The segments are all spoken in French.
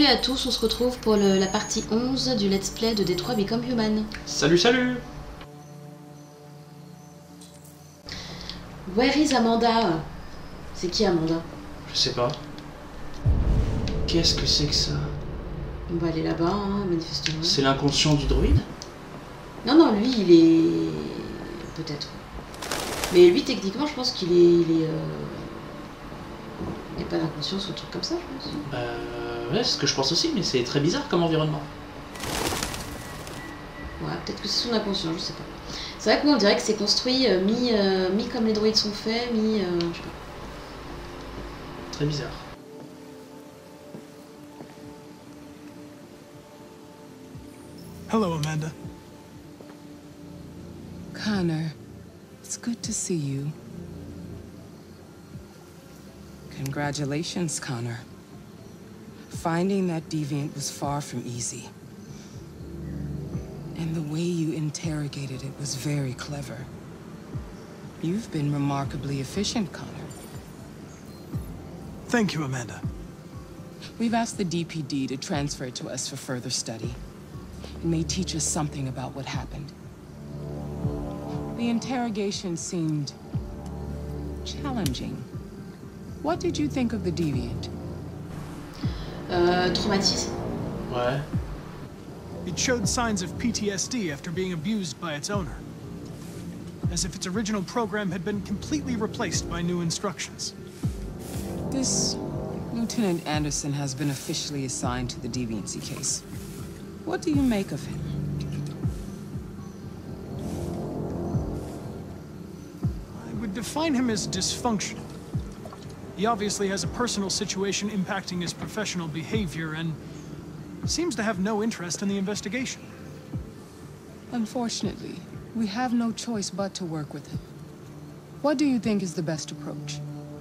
Salut à tous, on se retrouve pour la partie 11 du Let's Play de Detroit Become Human. Salut, salut! Where is Amanda? C'est qui Amanda? Je sais pas. Qu'est-ce que c'est que ça? On va aller là-bas, hein, manifestement. C'est l'inconscient du druide? Non, non, lui, il est... peut-être. Mais lui, techniquement, je pense qu'il est... Il n'y a pas d'inconscience ou un truc comme ça, je pense. Ouais, c'est ce que je pense aussi, mais c'est très bizarre comme environnement. Ouais, peut-être que c'est son inconscient, je sais pas. C'est vrai que moi, on dirait que c'est construit mi comme les droïdes sont faits, mi... je sais pas. Très bizarre. Hello, Amanda. Connor, it's good to see you. Congratulations, Connor. Finding that deviant was far from easy. And the way you interrogated it was very clever. You've been remarkably efficient, Connor. Thank you, Amanda. We've asked the DPD to transfer it to us for further study. It may teach us something about what happened. The interrogation seemed challenging. What did you think of the deviant? Traumatisme. Ouais. It showed signs of PTSD after being abused by its owner. As if its original program had been completely replaced by new instructions. This Lieutenant Anderson has been officially assigned to the deviancy case. What do you make of him? I would define him as dysfunctional. He obviously has a personal situation impacting his professional behavior and seems to have no interest in the investigation. Unfortunately, we have no choice but to work with him. What do you think is the best approach?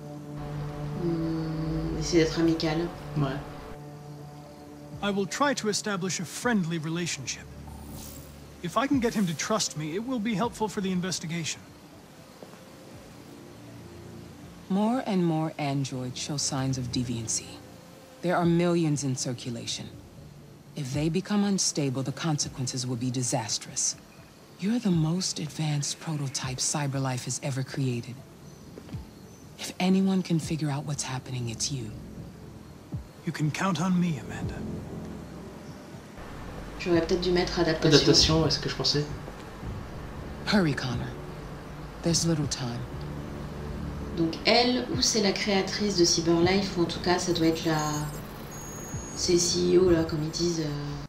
Essayer d'être amical. Ouais. I will try to establish a friendly relationship. If I can get him to trust me, it will be helpful for the investigation. More and more androids show signs of deviancy. There are millions in circulation. If they become unstable, the consequences will be disastrous. You're the most advanced prototype CyberLife has ever created. If anyone can figure out what's happening, it's you. You can count on me, Amanda. J'aurais peut-être dû mettre adaptation. Adaptation, est-ce que je pensais? Hurry, Connor. There's little time. Donc elle, ou c'est la créatrice de CyberLife, ou en tout cas ça doit être la... C'est le CEO là, comme ils disent.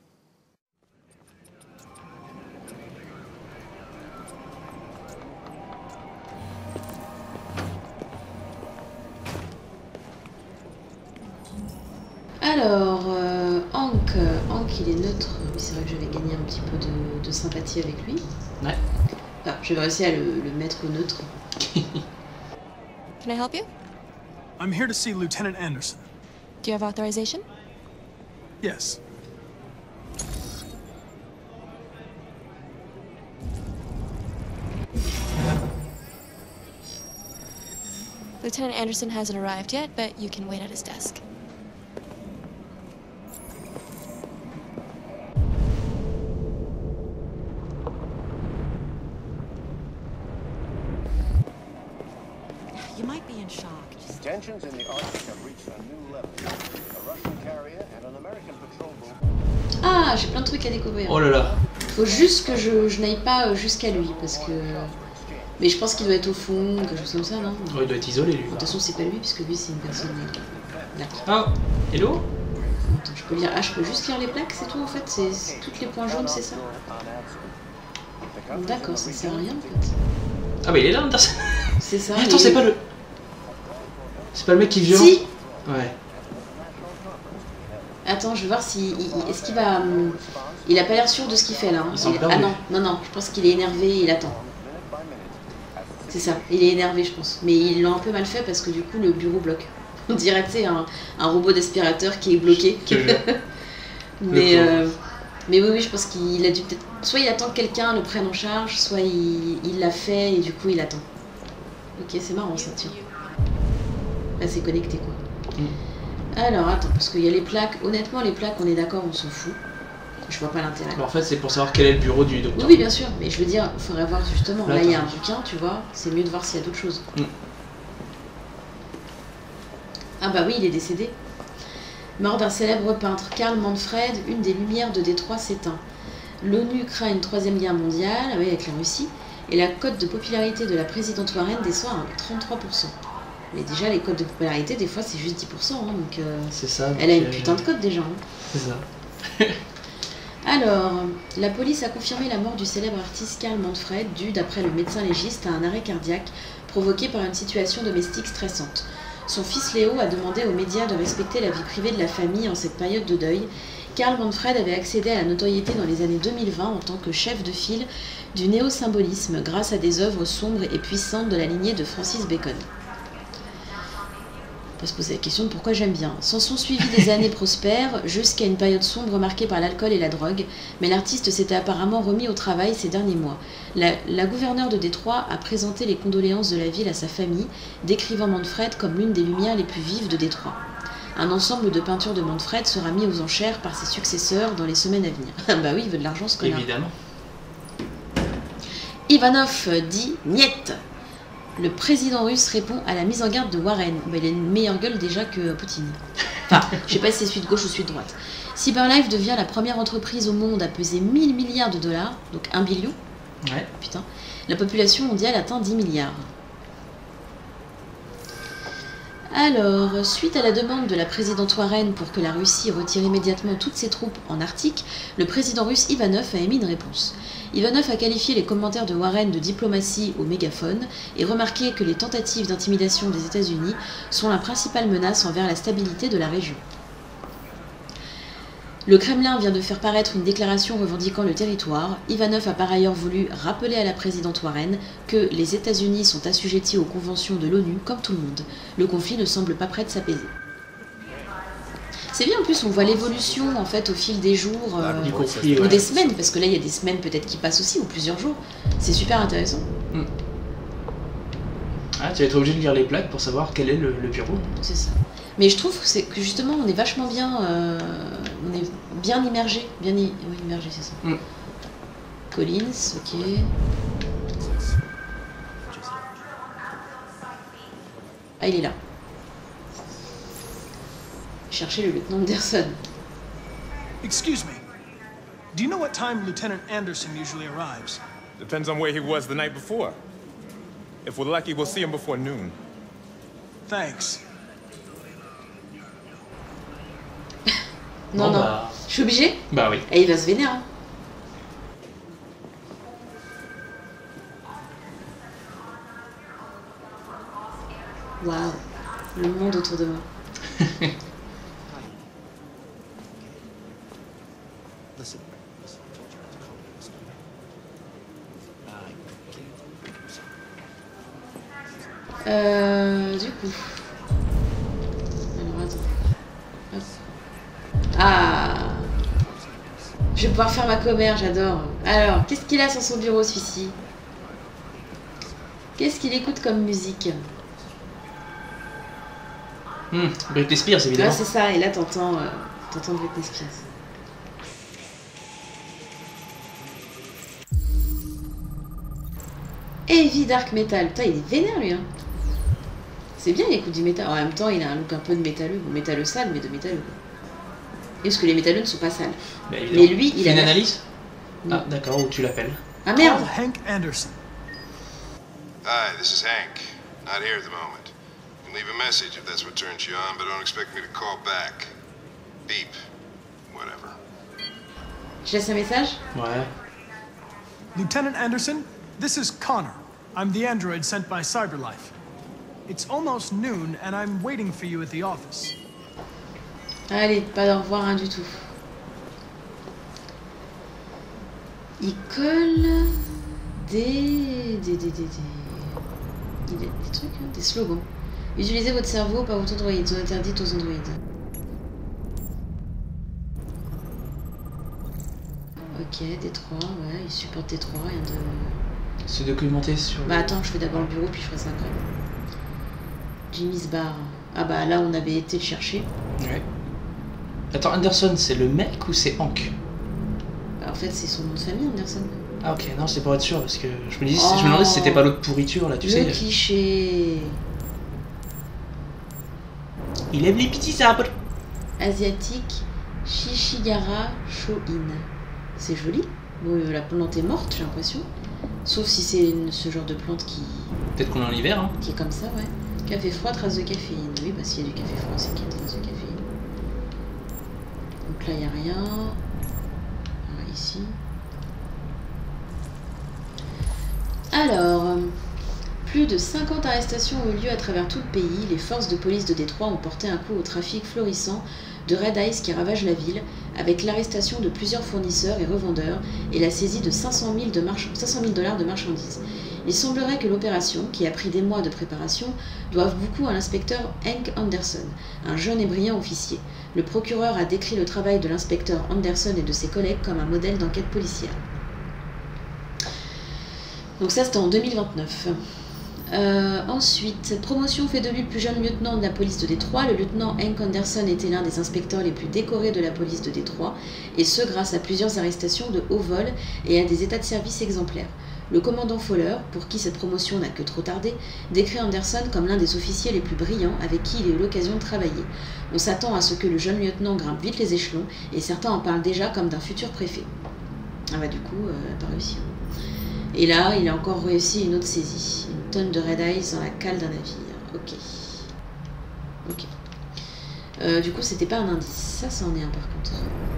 Alors, Hank il est neutre. Oui, c'est vrai que j'avais gagné un petit peu de sympathie avec lui. Ouais. Enfin, j'avais réussi à le mettre au neutre. Can I help you? I'm here to see Lieutenant Anderson. Do you have authorization? Yes. Lieutenant Anderson hasn't arrived yet, but you can wait at his desk. You might be in shock. Tensions in the Arctic have reached a new level. A Russian carrier and an American patrol boat. Ah, j'ai plein de trucs à découvrir. Oh là là. Faut juste que je n'aille pas jusqu'à lui, parce que... Mais je pense qu'il doit être au fond, quelque chose comme ça, non? Oh, il doit être isolé, lui. De toute façon, c'est pas lui, puisque lui, c'est une personne... D'accord. Ah, hello? Attends, je peux lire... Ah, je peux juste lire les plaques, c'est tout, en fait? C'est toutes les points jaunes, c'est ça? D'accord, ça sert à rien, en fait. Ah bah il est là, Anderson. C'est ça. Mais attends, c'est pas le... C'est pas le mec qui vient? Si. Ouais. Attends, je vais voir si... Est-ce qu'il va... Il a pas l'air sûr de ce qu'il fait, là. Hein. Il semble perdu. Ah non, non, non, je pense qu'il est énervé et il attend. C'est ça, il est énervé, je pense. Mais ils l'ont un peu mal fait parce que du coup, le bureau bloque. On dirait, tu sais, un robot d'aspirateur qui est bloqué. Mais oui, oui, je pense qu'il a dû peut-être... Soit il attend que quelqu'un le prenne en charge, soit il l'a fait et du coup, il attend. Ok, c'est marrant ça, tiens. Là, c'est connecté, quoi. Alors, attends, parce qu'il y a les plaques. Honnêtement, les plaques, on est d'accord, on s'en fout. Je vois pas l'intérêt. En fait, c'est pour savoir quel est le bureau du docteur. Oui, bien sûr, mais je veux dire, il faudrait voir justement. Là, il y a un attends. bouquin, tu vois. C'est mieux de voir s'il y a d'autres choses. Mm. Ah bah oui, il est décédé. Mort d'un célèbre peintre, Karl Manfred, une des lumières de Détroit s'éteint. L'ONU craint une troisième guerre mondiale, ah oui, avec la Russie, et la cote de popularité de la présidente Warren descend à 33%. Mais déjà, les cotes de popularité, des fois, c'est juste 10%, hein, donc C'est ça. elle a une putain de cote déjà. Hein. C'est ça. Alors, la police a confirmé la mort du célèbre artiste Karl Manfred, due, d'après le médecin légiste, à un arrêt cardiaque provoqué par une situation domestique stressante. Son fils Léo a demandé aux médias de respecter la vie privée de la famille en cette période de deuil. Karl Manfred avait accédé à la notoriété dans les années 2020 en tant que chef de file du néo-symbolisme grâce à des œuvres sombres et puissantes de la lignée de Francis Bacon. On peut se poser la question de pourquoi j'aime bien. S'en sont suivies des années prospères, jusqu'à une période sombre marquée par l'alcool et la drogue, mais l'artiste s'était apparemment remis au travail ces derniers mois. La gouverneure de Détroit a présenté les condoléances de la ville à sa famille, décrivant Manfred comme l'une des lumières les plus vives de Détroit. Un ensemble de peintures de Manfred sera mis aux enchères par ses successeurs dans les semaines à venir. Ah bah oui, il veut de l'argent ce connard. Évidemment. Ivanov dit « Niet !» Le président russe répond à la mise en garde de Warren. Bah, il a une meilleure gueule déjà que Poutine. Enfin, je sais pas si c'est celui de gauche ou celui de droite. Cyberlife devient la première entreprise au monde à peser 1000 milliards de dollars, donc 1 billion. Ouais. Putain. La population mondiale atteint 10 milliards. Alors, suite à la demande de la présidente Warren pour que la Russie retire immédiatement toutes ses troupes en Arctique, le président russe Ivanov a émis une réponse. Ivanov a qualifié les commentaires de Warren de diplomatie au mégaphone et remarqué que les tentatives d'intimidation des États-Unis sont la principale menace envers la stabilité de la région. Le Kremlin vient de faire paraître une déclaration revendiquant le territoire. Ivanov a par ailleurs voulu rappeler à la présidente Warren que les États-Unis sont assujettis aux conventions de l'ONU comme tout le monde. Le conflit ne semble pas prêt de s'apaiser. C'est bien, en plus on voit l'évolution en fait au fil des jours Du conflit, ou ouais. des semaines, parce que là il y a des semaines peut-être qui passent aussi, ou plusieurs jours. C'est super intéressant. Ah, tu vas être obligé de lire les plaques pour savoir quel est le bureau. C'est ça. Mais je trouve que justement on est vachement bien, on est bien immergé, oui, immergé c'est ça. Collins, ok. Ah il est là. Cherchez le lieutenant Anderson. Excuse me. Do you know what time Lieutenant Anderson usually arrives? Depends on where he was the night before. If we're lucky, we'll see him before noon. Thanks. Non, Bon, non. bah. Je suis obligée. Bah oui. Et il va se vénérer. Hein. Waouh. Le monde autour de moi. Du coup. Alors attends. Hop. Ah. Je vais pouvoir faire ma commère, j'adore. Alors, qu'est-ce qu'il a sur son bureau celui-ci? Qu'est-ce qu'il écoute comme musique? Britney Spears, évidemment. Ah, c'est ça, et là t'entends Britney Spears. Heavy Dark Metal. Putain, il est vénère lui, hein. C'est bien, il écoute du métal. En même temps, il a un look un peu de métalleux. Bon, métalleux sale, mais de métalleux. Quoi. Et parce que les métalleux ne sont pas sales. Bah, Mais lui, il fait a une l'air- analyse. Non. Ah, d'accord, où tu l'appelles. Ah merde. Call Hank Anderson. Hi, this is Hank. Not here at the moment. You can leave a message if that's what turns you on, but don't expect me to call back. Beep. Whatever. Je laisse un message. Ouais. Lieutenant Anderson, this is Connor. I'm the android sent by Cyberlife. It's almost noon, and I'm waiting for you at the office. Allez, pas de revoir, rien du tout. Il colle des trucs, hein, des slogans. Utilisez votre cerveau, pas votre androïde. Zone interdite aux androïdes. Ok, Détroit, ouais, il supporte Détroit, rien de... Se documenter sur... Bah attends, je fais d'abord le bureau, puis je ferai ça après. Jimmy's Bar. Ah bah là, on avait été le chercher. Ouais. Attends, Anderson, c'est le mec ou c'est Hank? Bah, en fait, c'est son nom de famille, Anderson. Ah ok, non, c'est pour être sûr, parce que je me demandais si c'était pas l'autre pourriture, là, tu sais. Le cliché. Il aime les petits arbres. Asiatique, Shishigara Shoin. C'est joli. Bon, la plante est morte, j'ai l'impression. Sauf si c'est ce genre de plante qui... Peut-être qu'on est en hiver, hein. Qui est comme ça, ouais. Café froid, trace de caféine. Oui, bah s'il y a du café froid, c'est qu'il y a trace de caféine. Donc là, il n'y a rien. Ah, ici. Alors, plus de 50 arrestations ont eu lieu à travers tout le pays. Les forces de police de Détroit ont porté un coup au trafic florissant de Red Ice qui ravage la ville, avec l'arrestation de plusieurs fournisseurs et revendeurs et la saisie de 500 000 $ de marchandises. Il semblerait que l'opération, qui a pris des mois de préparation, doive beaucoup à l'inspecteur Hank Anderson, un jeune et brillant officier. Le procureur a décrit le travail de l'inspecteur Anderson et de ses collègues comme un modèle d'enquête policière. Donc ça, c'était en 2029. Ensuite, cette promotion fait de lui le plus jeune lieutenant de la police de Détroit. Le lieutenant Hank Anderson était l'un des inspecteurs les plus décorés de la police de Détroit, et ce grâce à plusieurs arrestations de haut vol et à des états de service exemplaires. Le commandant Fowler, pour qui cette promotion n'a que trop tardé, décrit Anderson comme l'un des officiers les plus brillants avec qui il a eu l'occasion de travailler. On s'attend à ce que le jeune lieutenant grimpe vite les échelons, et certains en parlent déjà comme d'un futur préfet. Ah bah du coup, elle n'a pas réussi. Et là, il a encore réussi une autre saisie. Une tonne de Red Ice dans la cale d'un navire. Ok. Ok. Du coup, c'était pas un indice. Ça, c'en est un par contre.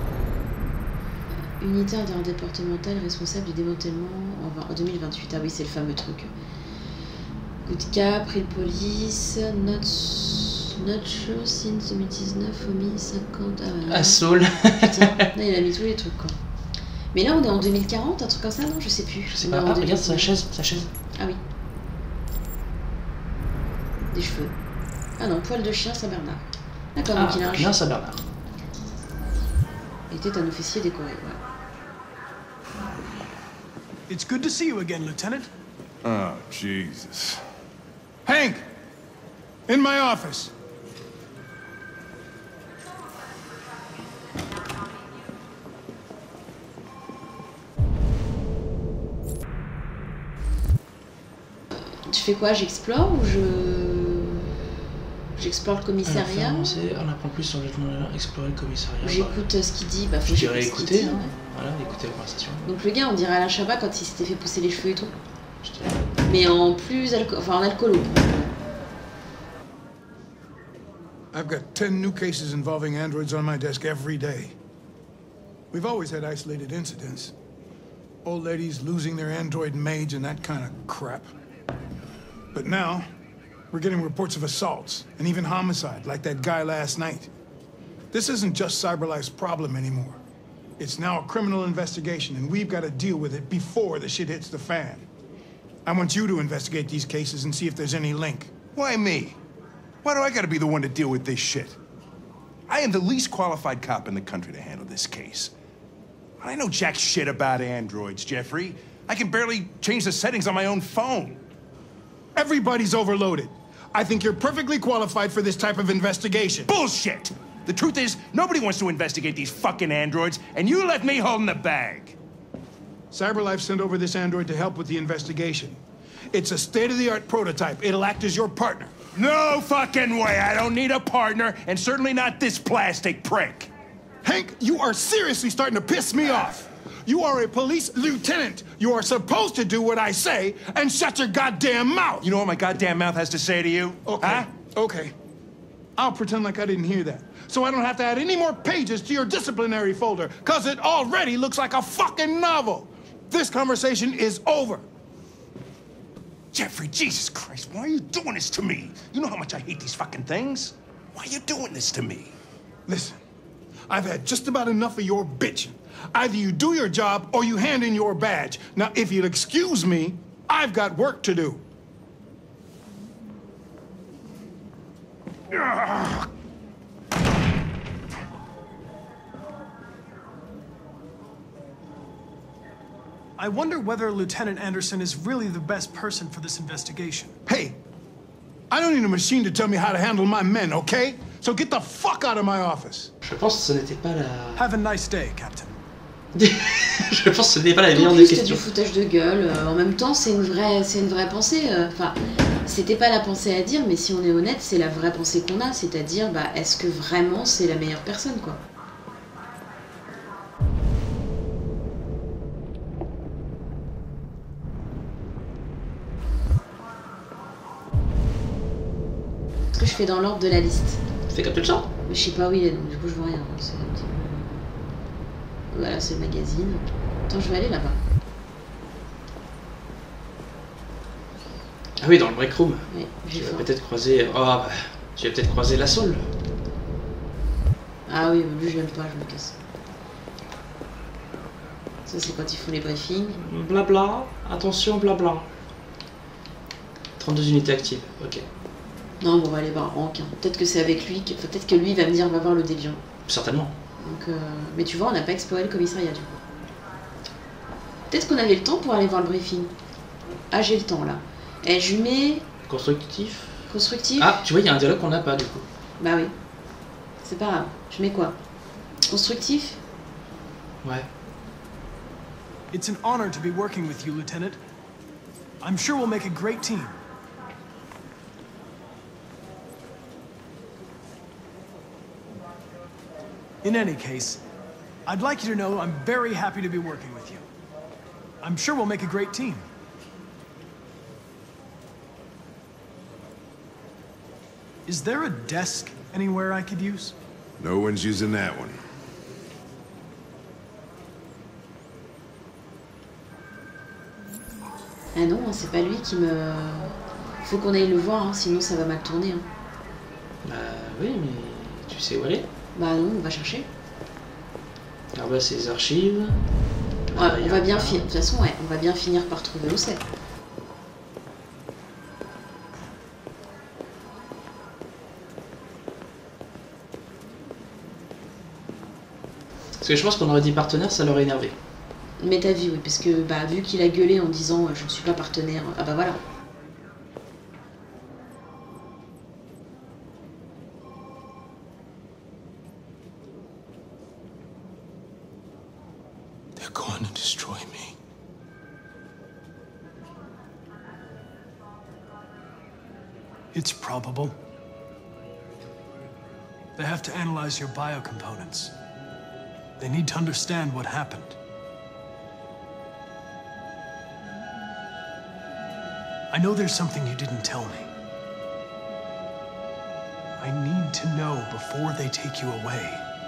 Unité interdépartementale responsable du démantèlement en 2028. Ah oui, c'est le fameux truc. Coup de cap, prix de police, not show since 2019, omis 50... Ah, Saul. Putain, là, il a mis tous les trucs, quoi. Mais là, on est en 2040, un truc comme ça, non? Je sais plus. Je sais pas. Ah, regarde sa chaise, Ah oui. Des cheveux. Ah non, poil de chien Saint-Bernard. D'accord, donc il a un chien. Saint-Bernard. Il était un officier décoré, ouais. It's good to see you again, Lieutenant. Oh, Jesus. Hank! In my office. Je fais quoi? J'explore ou j'explore le commissariat? On apprend plus sur explorer le commissariat. J'écoute ce qu'il dit. Bah, faut je dirais écouter, dit, hein. Voilà, écouter la conversation. Donc le gars, on dirait Alain Chabat quand il s'était fait pousser les cheveux et tout. Mais en plus en alcoolo. I've got 10 new cases involving androids on my desk every day. We've always had isolated incidents. Old ladies losing their android maids and that kind of crap. But now, we're getting reports of assaults and even homicide, like that guy last night. This isn't just CyberLife's problem anymore. It's now a criminal investigation, and we've got to deal with it before the shit hits the fan. I want you to investigate these cases and see if there's any link. Why me? Why do I gotta be the one to deal with this shit? I am the least qualified cop in the country to handle this case. I know jack shit about androids, Jeffrey. I can barely change the settings on my own phone. Everybody's overloaded. I think you're perfectly qualified for this type of investigation. Bullshit! The truth is, nobody wants to investigate these fucking androids, and you left me holding the bag. CyberLife sent over this android to help with the investigation. It's a state-of-the-art prototype. It'll act as your partner. No fucking way! I don't need a partner, and certainly not this plastic prick. Hank, you are seriously starting to piss me off. You are a police lieutenant. You are supposed to do what I say and shut your goddamn mouth. You know what my goddamn mouth has to say to you? Okay. Huh? Okay. I'll pretend like I didn't hear that. So I don't have to add any more pages to your disciplinary folder, because it already looks like a fucking novel. This conversation is over. Jeffrey, Jesus Christ, why are you doing this to me? You know how much I hate these fucking things. Why are you doing this to me? Listen, I've had just about enough of your bitching. Either you do your job or you hand in your badge. Now, if you'll excuse me, I've got work to do. I wonder whether Lieutenant Anderson is really the best person for this investigation. Hey, I don't need a machine to tell me how to handle my men, okay? So get the fuck out of my office. Je pense que ce n'était pas la... Have a nice day, Captain. Je pense que ce n'est pas la En meilleure plus, des c'était questions. du foutage de gueule. En même temps, c'est une vraie pensée. Enfin, c'était pas la pensée à dire, mais si on est honnête, c'est la vraie pensée qu'on a. C'est-à-dire, bah, est-ce que vraiment c'est la meilleure personne, quoi? Ce que je fais dans l'ordre de la liste. Fais comme tu le sens. Mais je sais pas où il est, donc du coup je vois rien. C'est un petit peu... Voilà, c'est le magazine. Attends, je vais aller là-bas. Ah oui, dans le break room. Oui, Tu j'ai vas faim. peut-être croiser... Oh, bah, tu vas peut-être croiser la Saul. Ah oui, mais lui je l'aime pas, je me casse. Ça c'est quand ils font les briefings. Blabla, attention, blabla. 32 unités actives, ok. Non, bon, on va aller voir Hank. Hein. Peut-être que c'est avec lui, enfin, peut-être que lui il va me dire va voir le déviant. Certainement. Donc, mais tu vois, on n'a pas exploré le commissariat du coup. Peut-être qu'on avait le temps pour aller voir le briefing. Ah, j'ai le temps là. Et je lui mets Constructif. constructif. Ah, tu vois, il y a un dialogue qu'on n'a pas du coup. Bah oui. C'est pas grave. Je mets quoi? Constructif? Ouais. It's an honor to be working with you, Lieutenant. I'm sure we'll make a great team. In any case, I'd like you to know I'm very happy to be working with you. I'm sure we'll make a great team. Is there a desk anywhere I could use? No one's using that one. Ah non, c'est pas lui qui me... Faut qu'on aille le voir, hein, sinon ça va mal tourner. Hein. Bah oui, mais tu sais où elle est. Bah non, on va chercher. Alors là, c'est les archives. Ouais, on va bien finir. De toute façon, ouais, on va bien finir par trouver où c'est. Parce que je pense qu'on aurait dit partenaire, ça l'aurait énervé. Mais t'as vu, oui, parce que bah, vu qu'il a gueulé en disant je ne suis pas partenaire, ah bah voilà. They're going to destroy me. It's probable. They have to analyze your biocomponents. They need to understand what happened. I know there's something you didn't tell me. I need to know before they take you away.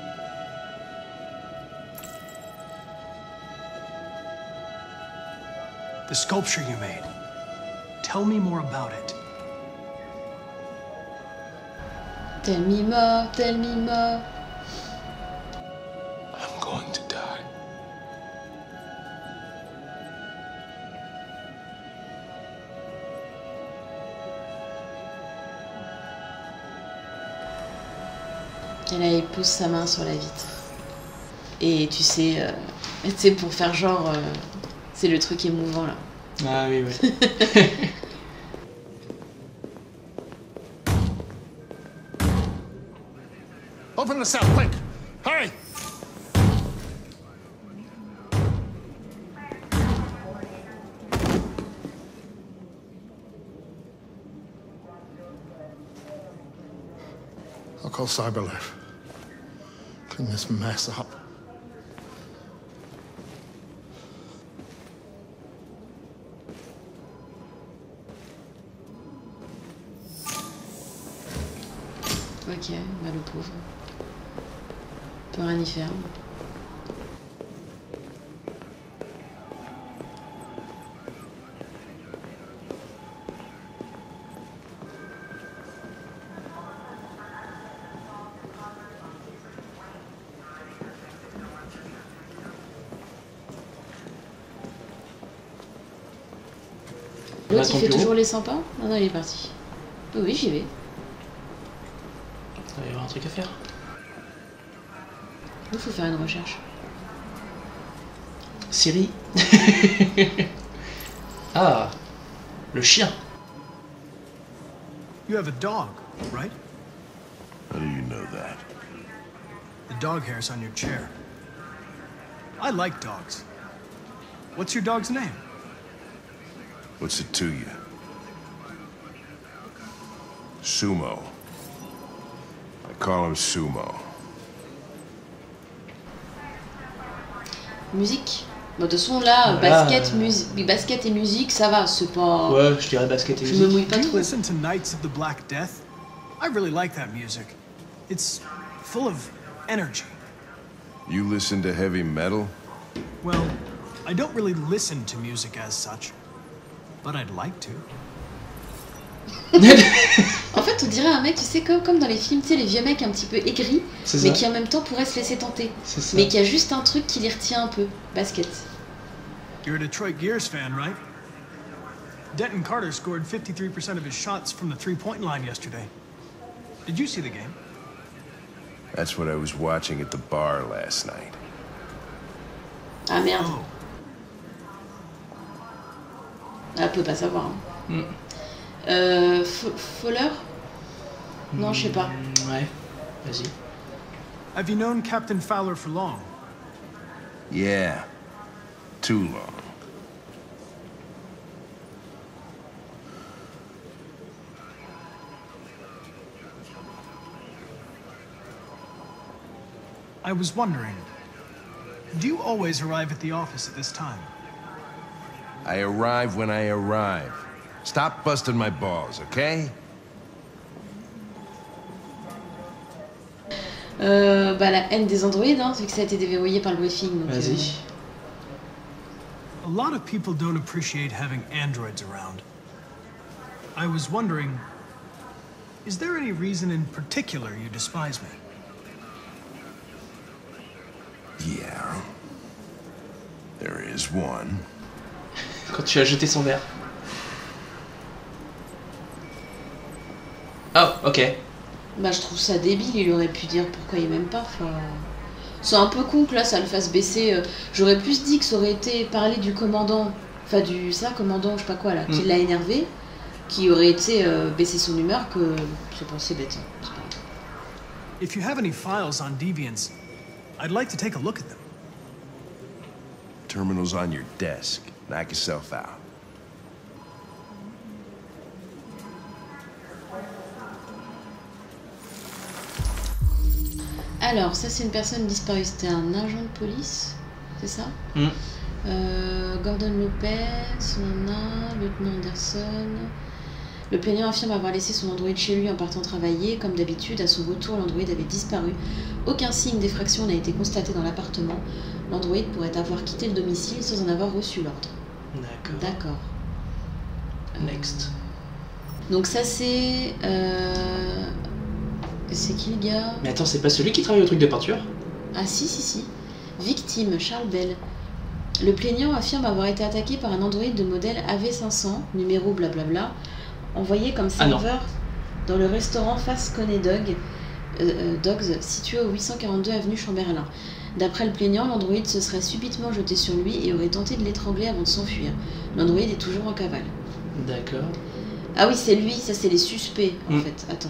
The sculpture you made. Tell me more about it. Tell me more, tell me more. I'm going to die. Et là, il pose sa main sur la vitre. Et tu sais pour faire genre, c'est le truc émouvant là. Ah oui, oui. Open the cell, quick! Hurry! I'll call Cyberlife. Clean this mess up. Ok, bah le pauvre. Peut rien y faire. L'autre il fait toujours les 100 pas? Non, non, il est parti. Oh, oui, j'y vais. Il va y avoir un truc à faire. Il faut faire une recherche. Siri. Ah, le chien. You have a dog, right? How do you know that? The dog hair's on your chair. I like dogs. What's your dog's name? What's it to you? Sumo. I call him Sumo. Musique. Bon, de toute façon, là, basket et musique, ça va, c'est pas... Ouais, je dirais basket et Je musique. me mouille pas Do you trop. listen to Knights of the Black Death? I really like that music. It's full of energy. You listen to heavy metal? Well, I don't really listen to music as such, but I'd like to. En fait, on dirait un mec, tu sais, comme dans les films, tu sais, les vieux mecs un petit peu aigris, mais qui en même temps pourraient se laisser tenter. Mais qui a juste un truc qui les retient un peu. Basket. You're a Detroit Gears fan, right? Denton Carter scored 53% of his shots from the three-point line yesterday. Did you see the game? That's what I was watching at the bar last night. Ah merde. Oh, Elle peut pas savoir. Hein. Fowler? Non, je sais pas. Ouais, vas-y. have you known Captain Fowler for long? Yeah. Too long. I was wondering, do you always arrive at the office at this time? I arrive when I arrive. Stop busting my balls, okay? Bah la haine des androïdes, hein, vu que ça a été déverrouillé par le briefing. Vas-y. A lot of people don't appreciate having androids around. I was wondering, is there any reason in particular you despise me? Yeah. There is one. Quand tu as jeté son verre. Oh, ok. Bah je trouve ça débile, il aurait pu dire pourquoi il m'aime pas. Enfin, c'est un peu con que là ça le fasse baisser. J'aurais plus dit que ça aurait été parler du commandant, enfin du commandant, je sais pas quoi là, qui l'a énervé, qui aurait été baisser son humeur que c'est bête. Hein. C'est pas... If you have any files on Deviants, I'd like to take a look at them. Terminal's on your desk. Knock yourself out. Alors, ça c'est une personne disparue, c'était un agent de police, c'est ça? Gordon Lopez, lieutenant Anderson. Le plaignant affirme avoir laissé son androïde chez lui en partant travailler. Comme d'habitude, à son retour, l'androïde avait disparu. Aucun signe d'effraction n'a été constaté dans l'appartement. L'androïde pourrait avoir quitté le domicile sans en avoir reçu l'ordre. D'accord. Next. Donc ça c'est... C'est qui le gars? Mais attends, c'est pas celui qui travaille au truc de peinture? Ah si. Victime, Charles Bell. Le plaignant affirme avoir été attaqué par un androïde de modèle AV500, numéro blablabla, envoyé comme serveur dans le restaurant Fast Coney Dogs, situé au 842 avenue Chamberlain. D'après le plaignant, l'androïde se serait subitement jeté sur lui et aurait tenté de l'étrangler avant de s'enfuir. L'androïde est toujours en cavale. D'accord. Ah oui, c'est lui, ça c'est les suspects en fait. Attends.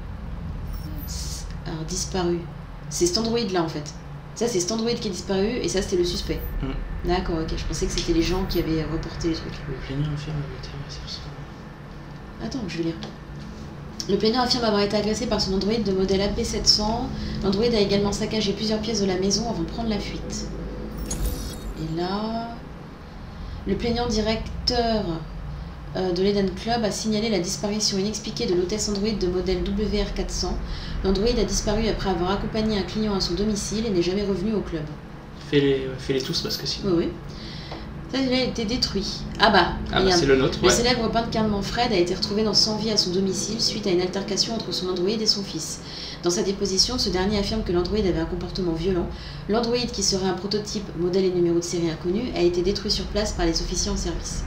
Alors, disparu. C'est cet androïde là en fait. Ça c'est cet androïde qui est disparu et ça c'était le suspect. D'accord, ok. Je pensais que c'était les gens qui avaient reporté les trucs. Le plaignant affirme avoir été agressé. Attends, je vais lire. Le plaignant affirme avoir été agressé par son androïde de modèle AP700. L'androïde a également saccagé plusieurs pièces de la maison avant de prendre la fuite. Et là... Le plaignant directeur de l'Eden Club a signalé la disparition inexpliquée de l'hôtesse androïde de modèle WR400. L'androïde a disparu après avoir accompagné un client à son domicile et n'est jamais revenu au club. Fais-les tous parce que sinon... Oui. Ça, il a été détruit. Ah bah c'est le nôtre, Le célèbre peintre Karl Manfred a été retrouvé sans vie à son domicile suite à une altercation entre son androïde et son fils. Dans sa déposition, ce dernier affirme que l'androïde avait un comportement violent. L'androïde, qui serait un prototype, modèle et numéro de série inconnu, a été détruit sur place par les officiers en service.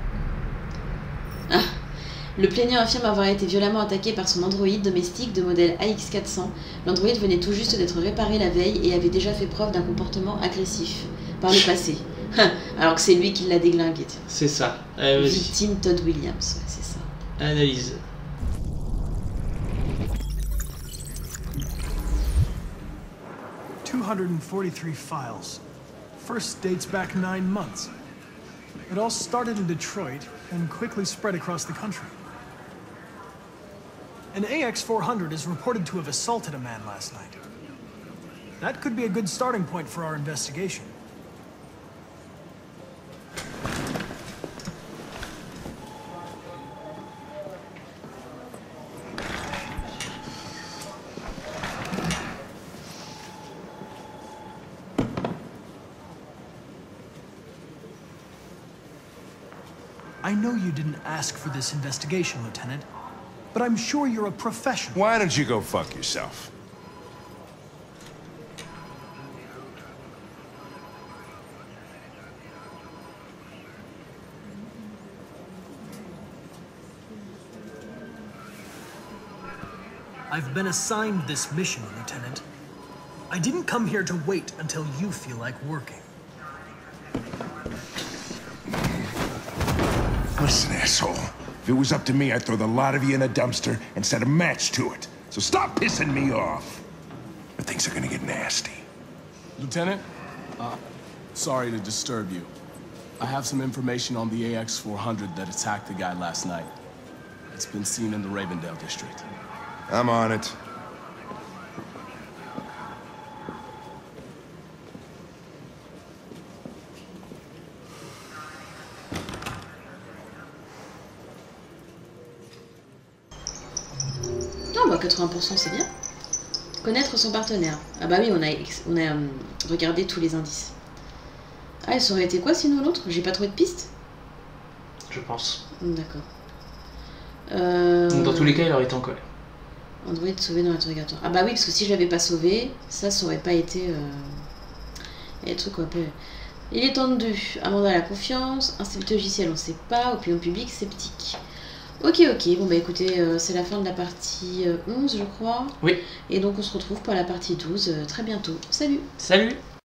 Le plaignant affirme avoir été violemment attaqué par son androïde domestique de modèle AX400. L'androïde venait tout juste d'être réparé la veille et avait déjà fait preuve d'un comportement agressif par le passé. Alors que c'est lui qui l'a déglingué. C'est ça. Victime Todd Williams, ouais, c'est ça. Analyse. 443 files. First dates back 9 months. It all started in Detroit and quickly spread across the country. An AX-400 is reported to have assaulted a man last night. That could be a good starting point for our investigation. I know you didn't ask for this investigation, Lieutenant, but I'm sure you're a professional. Why don't you go fuck yourself? I've been assigned this mission, Lieutenant. I didn't come here to wait until you feel like working. Listen, asshole. If it was up to me, I'd throw the lot of you in a dumpster and set a match to it. So stop pissing me off. Or things are gonna get nasty. Lieutenant, sorry to disturb you. I have some information on the AX-400 that attacked the guy last night. It's been seen in the Ravendale district. I'm on it. Non, bah 80% c'est bien. Connaître son partenaire. Ah bah oui, on a regardé tous les indices. Ah, ça aurait été quoi sinon l'autre? J'ai pas trouvé de piste. Je pense. D'accord. Donc dans tous les cas, il aurait été en colère. Android sauvé dans l'interrogatoire. Ah bah oui, parce que si je l'avais pas sauvé, ça aurait pas été... Et le truc quoi, peu... Il est tendu. Amanda a la confiance. Instabilité logicielle, on sait pas. Opinion publique, sceptique. Ok, bon bah écoutez, c'est la fin de la partie 11 je crois. Oui. Et donc on se retrouve pour la partie 12 très bientôt. Salut. Salut.